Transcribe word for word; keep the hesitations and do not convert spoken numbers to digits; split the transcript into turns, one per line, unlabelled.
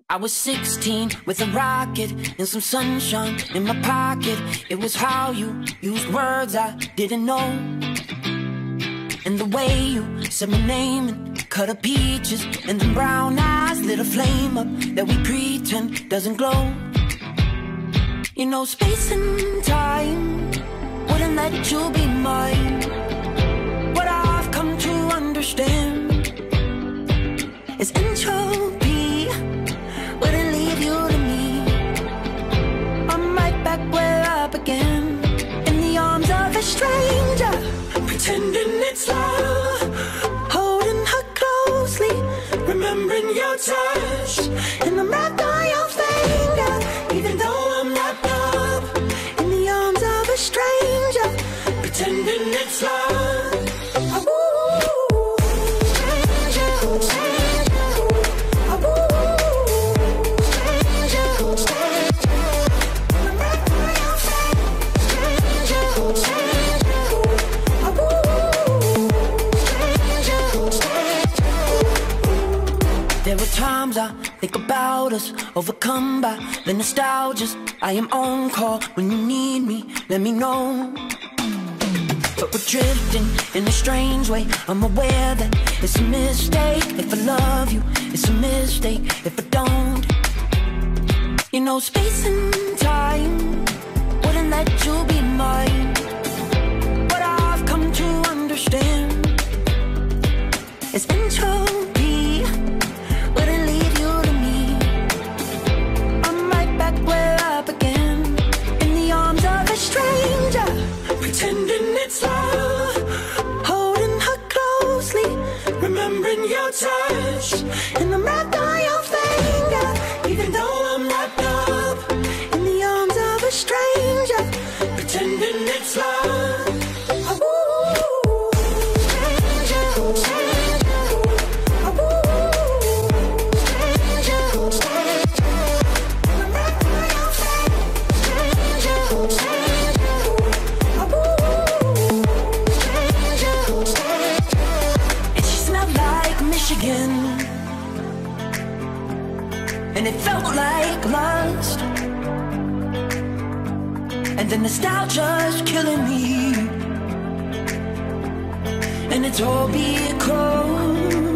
I was sixteen with a rocket and some sunshine in my pocket. It was how you used words I didn't know, and the way you said my name and cut up peaches, and them brown eyes lit a flame up that we pretend doesn't glow. You know, space and time wouldn't let you be mine. What I've come to understand is entropy wouldn't leave you to me. I'm right back where I began, in the arms of a stranger, pretending it's love, holding her closely, remembering your touch, and I'm wrapped on your finger, even though I'm wrapped up in the arms of a stranger, pretending it's love. There were times I think about us, overcome by the nostalgias. I am on call when you need me, let me know. But we're drifting in a strange way. I'm aware that it's a mistake if I love you, it's a mistake if I don't. You know, space and time wouldn't let you be mine. What I've come to understand is entropy wouldn't leave you to me. I'm right back where I began, in the arms of a stranger, pretending it's love, holding her closely, remembering your touch, and I'm wrapped on your finger, even though I'm wrapped up in the arms of a stranger, pretending it's love. And it felt like lust, and the nostalgia's killing me, and it's all because